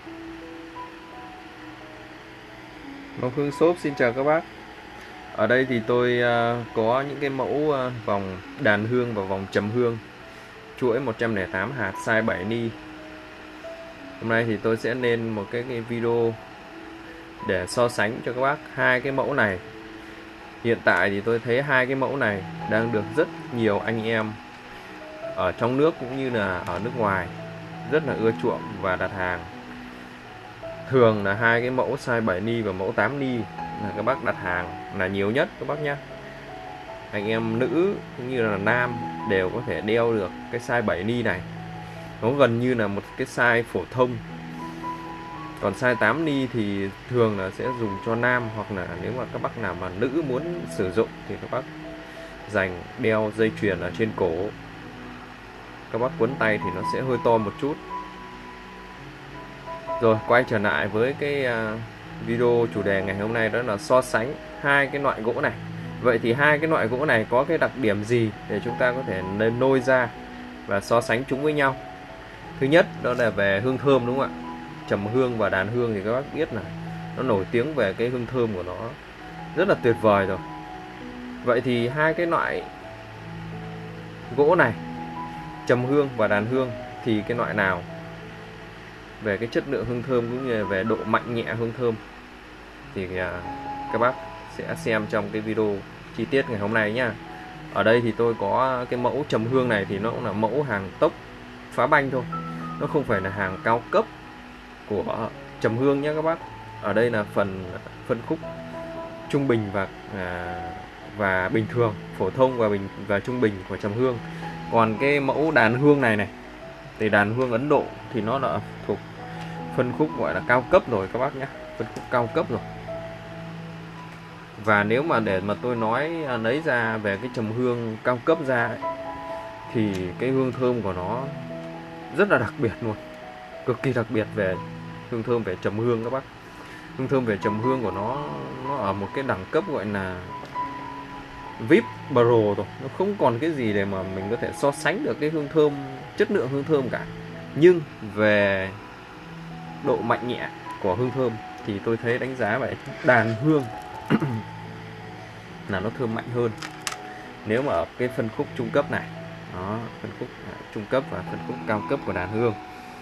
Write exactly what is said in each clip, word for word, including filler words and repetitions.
Ngọc Hương Shop xin chào các bác. Ở đây thì tôi uh, có những cái mẫu uh, vòng đàn hương và vòng trầm hương chuỗi một trăm lẻ tám hạt size bảy ni. Hôm nay thì tôi sẽ lên một cái, cái video để so sánh cho các bác hai cái mẫu này. Hiện tại thì tôi thấy hai cái mẫu này đang được rất nhiều anh em ở trong nước cũng như là ở nước ngoài rất là ưa chuộng và đặt hàng. Thường là hai cái mẫu size bảy ni và mẫu tám ni là các bác đặt hàng là nhiều nhất các bác nhé. Anh em nữ cũng như là nam đều có thể đeo được cái size bảy ni này. Nó gần như là một cái size phổ thông. Còn size tám ni thì thường là sẽ dùng cho nam, hoặc là nếu mà các bác nào mà nữ muốn sử dụng thì các bác dành đeo dây chuyền ở trên cổ. Các bác quấn tay thì nó sẽ hơi to một chút. Rồi quay trở lại với cái video chủ đề ngày hôm nay, đó là so sánh hai cái loại gỗ này. Vậy thì hai cái loại gỗ này có cái đặc điểm gì để chúng ta có thể nên nôi ra và so sánh chúng với nhau? Thứ nhất đó là về hương thơm, đúng không ạ? Trầm hương và đàn hương thì các bác biết là nó nổi tiếng về cái hương thơm của nó rất là tuyệt vời rồi. Vậy thì hai cái loại gỗ này, trầm hương và đàn hương, thì cái loại nào về cái chất lượng hương thơm cũng như về độ mạnh nhẹ hương thơm thì các bác sẽ xem trong cái video chi tiết ngày hôm nay nhá. Ở đây thì tôi có cái mẫu trầm hương này thì nó cũng là mẫu hàng tốc phá banh thôi, nó không phải là hàng cao cấp của trầm hương nhé các bác. Ở đây là phần phân khúc trung bình và à, và bình thường, phổ thông và bình và trung bình của trầm hương. Còn cái mẫu đàn hương này này thì đàn hương Ấn Độ thì nó là thuộc phân khúc gọi là cao cấp rồi các bác nhé, phân khúc cao cấp rồi. Và nếu mà để mà tôi nói lấy ra về cái trầm hương cao cấp ra ấy, thì cái hương thơm của nó rất là đặc biệt luôn, cực kỳ đặc biệt về hương thơm về trầm hương các bác. Hương thơm về trầm hương của nó nó ở một cái đẳng cấp gọi là vê i pê Pro rồi, nó không còn cái gì để mà mình có thể so sánh được cái hương thơm, chất lượng hương thơm cả. Nhưng về độ mạnh nhẹ của hương thơm thì tôi thấy đánh giá vậy đàn hương là nó thơm mạnh hơn. Nếu mà ở cái phân khúc trung cấp này, đó, phân khúc trung cấp và phân khúc cao cấp của đàn hương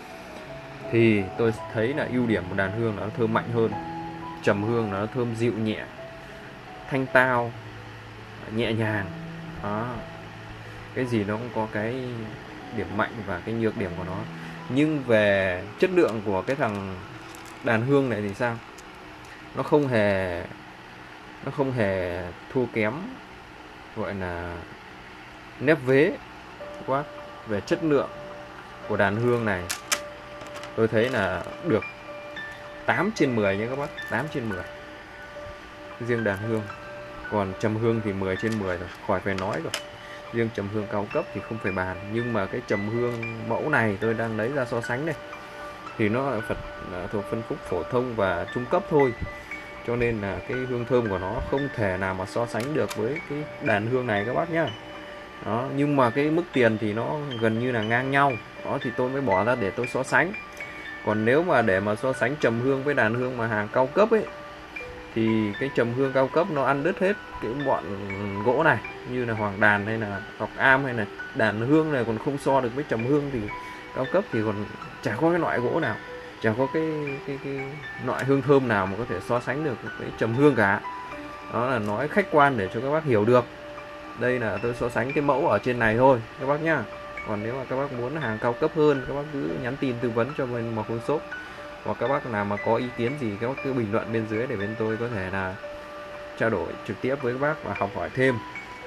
thì tôi thấy là ưu điểm của đàn hương là nó thơm mạnh hơn. Trầm hương là nó thơm dịu nhẹ, thanh tao, nhẹ nhàng. Đó. Cái gì nó cũng có cái điểm mạnh và cái nhược điểm của nó. Nhưng về chất lượng của cái thằng đàn hương này thì sao? Nó không hề nó không hề thua kém, gọi là nép vế quá. Về chất lượng của đàn hương này tôi thấy là được tám trên mười nha các bác, tám trên mười riêng đàn hương. Còn trầm hương thì mười trên mười rồi, khỏi phải nói rồi. Riêng trầm hương cao cấp thì không phải bàn. Nhưng mà cái trầm hương mẫu này tôi đang lấy ra so sánh này thì nó là Phật thuộc phân khúc phổ thông và trung cấp thôi, cho nên là cái hương thơm của nó không thể nào mà so sánh được với cái đàn hương này các bác nhá. Đó, nhưng mà cái mức tiền thì nó gần như là ngang nhau. Đó thì tôi mới bỏ ra để tôi so sánh. Còn nếu mà để mà so sánh trầm hương với đàn hương mà hàng cao cấp ấy, thì cái trầm hương cao cấp nó ăn đứt hết cái bọn gỗ này, như là hoàng đàn hay là ngọc am hay là đàn hương này còn không so được với trầm hương, thì cao cấp thì còn chả có cái loại gỗ nào, chả có cái, cái, cái loại hương thơm nào mà có thể so sánh được với trầm hương cả. Đó là nói khách quan để cho các bác hiểu được. Đây là tôi so sánh cái mẫu ở trên này thôi các bác nhá. Còn nếu mà các bác muốn hàng cao cấp hơn, các bác cứ nhắn tin tư vấn cho bên Ngọc Hương Shop. Hoặc các bác nào mà có ý kiến gì các bác cứ bình luận bên dưới để bên tôi có thể là trao đổi trực tiếp với các bác và học hỏi thêm.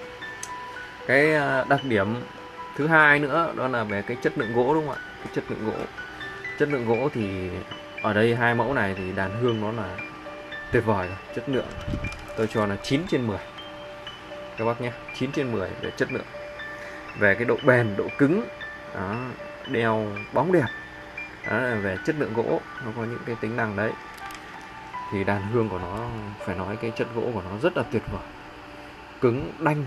Cái đặc điểm thứ hai nữa đó là về cái chất lượng gỗ, đúng không ạ? Cái chất lượng gỗ. Chất lượng gỗ thì ở đây hai mẫu này thì đàn hương nó là tuyệt vời rồi. Chất lượng tôi cho là chín trên mười các bác nhé, chín trên mười về chất lượng. Về cái độ bền, độ cứng, đó, đeo bóng đẹp, đó là về chất lượng gỗ, nó có những cái tính năng đấy. Thì đàn hương của nó phải nói cái chất gỗ của nó rất là tuyệt vời, cứng đanh,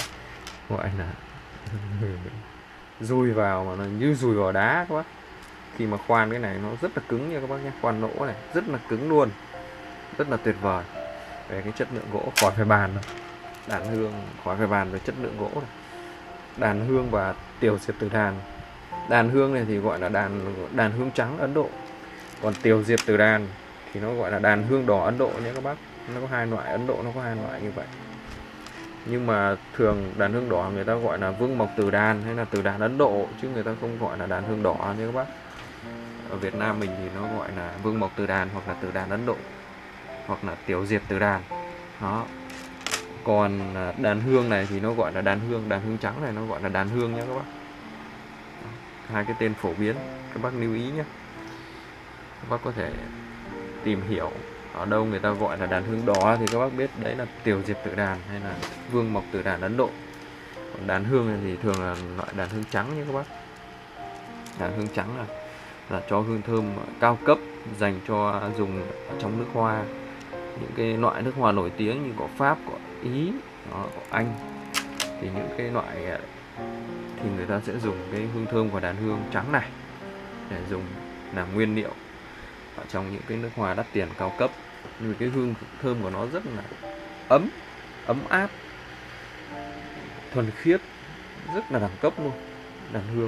gọi là dùi vào mà nó như dùi vào đá các bác. khi mà khoan cái này nó rất là cứng nha các bác nhé, khoan nỗ này rất là cứng luôn, rất là tuyệt vời về cái chất lượng gỗ, khỏi phải bàn đâu. Đàn hương khỏi phải bàn về chất lượng gỗ này. Đàn hương và tiểu diệp tử đàn. Đàn hương này thì gọi là đàn đàn hương trắng Ấn Độ, còn tiểu diệp tử đàn thì nó gọi là đàn hương đỏ Ấn Độ nhé các bác. Nó có hai loại, Ấn Độ nó có hai loại như vậy. Nhưng mà thường đàn hương đỏ người ta gọi là vương mộc tử đàn hay là tử đàn Ấn Độ, chứ người ta không gọi là đàn hương đỏ nha các bác. Ở Việt Nam mình thì nó gọi là vương mộc tử đàn hoặc là tử đàn Ấn Độ hoặc là tiểu diệp tử đàn. Đó. Còn đàn hương này thì nó gọi là đàn hương, đàn hương trắng này nó gọi là đàn hương nhé các bác. Đó. Hai cái tên phổ biến các bác lưu ý nhé. Các bác có thể tìm hiểu ở đâu người ta gọi là đàn hương đỏ thì các bác biết đấy là tiểu diệp tử đàn hay là vương mộc tử đàn Ấn Độ. Còn đàn hương này thì thường là loại đàn hương trắng nhé các bác. Đàn hương trắng là là cho hương thơm cao cấp, dành cho dùng trong nước hoa, những cái loại nước hoa nổi tiếng như của Pháp, của Ý, đó, của Anh, thì những cái loại thì người ta sẽ dùng cái hương thơm của đàn hương trắng này để dùng làm nguyên liệu ở trong những cái nước hoa đắt tiền cao cấp. Nhưng cái hương thơm của nó rất là ấm, ấm áp, thuần khiết, rất là đẳng cấp luôn, đàn hương.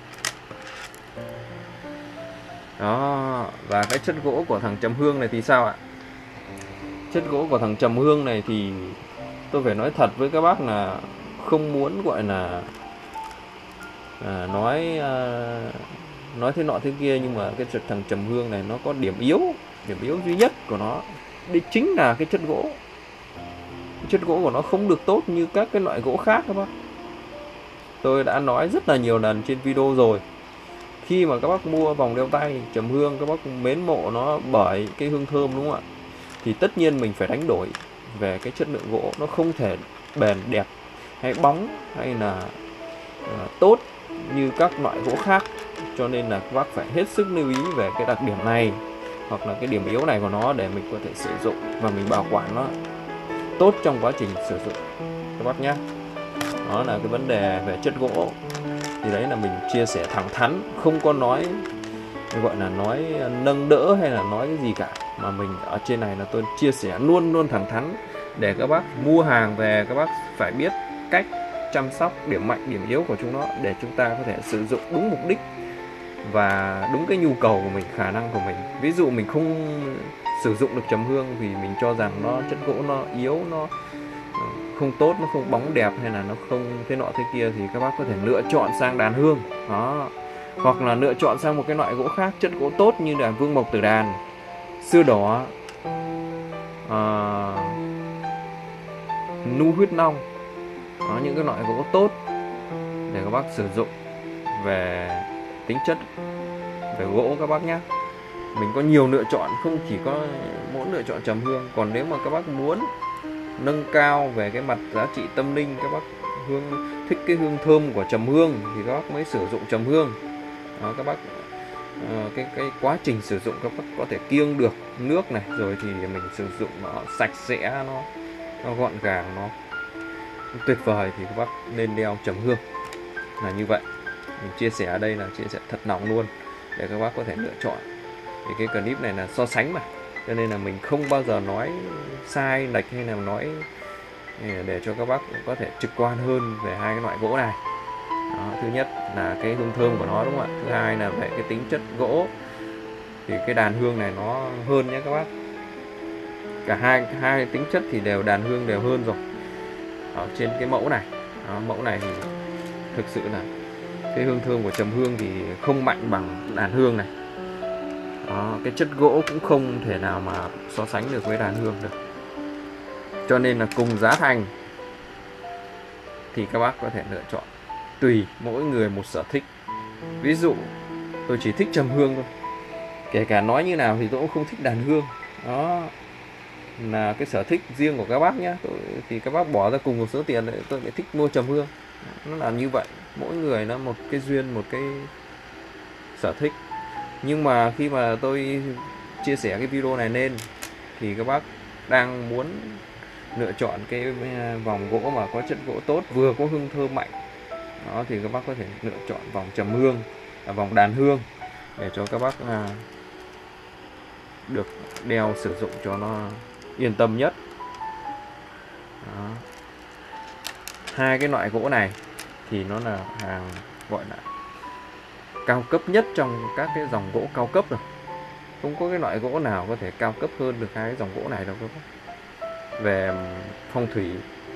Đó, và cái chất gỗ của thằng trầm hương này thì sao ạ? Chất gỗ của thằng trầm hương này thì tôi phải nói thật với các bác là không muốn gọi là à, nói à, nói thế nọ thế kia, nhưng mà cái thằng trầm hương này nó có điểm yếu, điểm yếu duy nhất của nó đây chính là cái chất gỗ. Cái chất gỗ của nó không được tốt như các cái loại gỗ khác các bác. Tôi đã nói rất là nhiều lần trên video rồi. Khi mà các bác mua vòng đeo tay trầm hương, các bác mến mộ nó bởi cái hương thơm đúng không ạ? Thì tất nhiên mình phải đánh đổi về cái chất lượng gỗ. Nó không thể bền đẹp hay bóng hay là uh, tốt như các loại gỗ khác. Cho nên là các bác phải hết sức lưu ý về cái đặc điểm này hoặc là cái điểm yếu này của nó để mình có thể sử dụng và mình bảo quản nó tốt trong quá trình sử dụng các bác nhé. Đó là cái vấn đề về chất gỗ. Thì đấy là mình chia sẻ thẳng thắn, không có nói gọi là nói nâng đỡ hay là nói cái gì cả, mà mình ở trên này là tôi chia sẻ luôn luôn thẳng thắn để các bác mua hàng về các bác phải biết cách chăm sóc điểm mạnh điểm yếu của chúng nó để chúng ta có thể sử dụng đúng mục đích và đúng cái nhu cầu của mình, khả năng của mình. Ví dụ mình không sử dụng được trầm hương vì mình cho rằng nó chất gỗ nó yếu, nó không tốt, nó không bóng đẹp hay là nó không thế nọ thế kia, thì các bác có thể lựa chọn sang đàn hương đó, hoặc là lựa chọn sang một cái loại gỗ khác chất gỗ tốt như là vương mộc tử đàn, sưa đỏ, à, nu huyết long. Đó, những cái loại gỗ tốt để các bác sử dụng về tính chất về gỗ các bác nhé. Mình có nhiều lựa chọn, không chỉ có mỗi lựa chọn trầm hương. Còn nếu mà các bác muốn nâng cao về cái mặt giá trị tâm linh, các bác hương thích cái hương thơm của trầm hương thì các bác mới sử dụng trầm hương. Đó, các bác uh, cái cái quá trình sử dụng các bác có thể kiêng được nước này, rồi thì mình sử dụng nó sạch sẽ, nó, nó gọn gàng, nó tuyệt vời thì các bác nên đeo trầm hương là như vậy. Mình chia sẻ ở đây là chia sẻ thật lòng luôn để các bác có thể lựa chọn. Thì cái clip này là so sánh mà, cho nên là mình không bao giờ nói sai lệch hay là nói để cho các bác có thể trực quan hơn về hai cái loại gỗ này. Đó, thứ nhất là cái hương thơm của nó đúng không ạ? Thứ hai là về cái tính chất gỗ thì cái đàn hương này nó hơn nhé các bác. Cả hai hai tính chất thì đều đàn hương đều hơn rồi. Ở trên cái mẫu này, đó, mẫu này thì thực sự là cái hương thơm của trầm hương thì không mạnh bằng đàn hương này. Đó, cái chất gỗ cũng không thể nào mà so sánh được với đàn hương được. Cho nên là cùng giá thành thì các bác có thể lựa chọn tùy mỗi người một sở thích. Ví dụ tôi chỉ thích trầm hương thôi, kể cả nói như nào thì tôi cũng không thích đàn hương. Đó là cái sở thích riêng của các bác nhé. Tôi, thì các bác bỏ ra cùng một số tiền để tôi lại thích mua trầm hương. Nó là như vậy, mỗi người nó một cái duyên, một cái sở thích. Nhưng mà khi mà tôi chia sẻ cái video này lên thì các bác đang muốn lựa chọn cái vòng gỗ mà có chất gỗ tốt, vừa có hương thơm mạnh đó, thì các bác có thể lựa chọn vòng trầm hương, à, vòng đàn hương để cho các bác à, được đeo sử dụng cho nó yên tâm nhất. Đó. Hai cái loại gỗ này thì nó là hàng gọi là cao cấp nhất trong các cái dòng gỗ cao cấp rồi. Không có cái loại gỗ nào có thể cao cấp hơn được hai cái dòng gỗ này đâu các bác. Về phong thủy,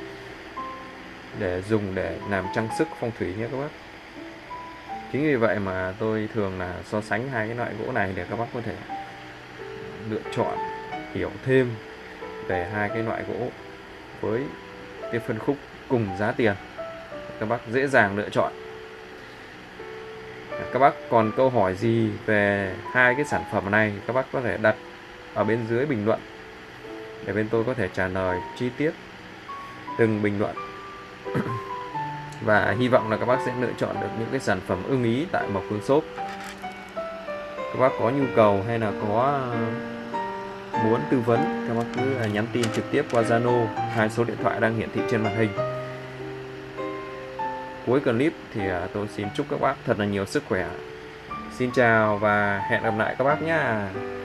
để dùng để làm trang sức phong thủy nhé các bác. Chính vì vậy mà tôi thường là so sánh hai cái loại gỗ này để các bác có thể lựa chọn, hiểu thêm về hai cái loại gỗ với cái phân khúc cùng giá tiền, các bác dễ dàng lựa chọn. Các bác còn câu hỏi gì về hai cái sản phẩm này, các bác có thể đặt ở bên dưới bình luận để bên tôi có thể trả lời chi tiết từng bình luận. Và hy vọng là các bác sẽ lựa chọn được những cái sản phẩm ưng ý tại Mộc Phương Shop. Các bác có nhu cầu hay là có muốn tư vấn, các bác cứ nhắn tin trực tiếp qua Zalo, hai số điện thoại đang hiển thị trên màn hình. Cuối clip thì tôi xin chúc các bác thật là nhiều sức khỏe. Xin chào và hẹn gặp lại các bác nhé.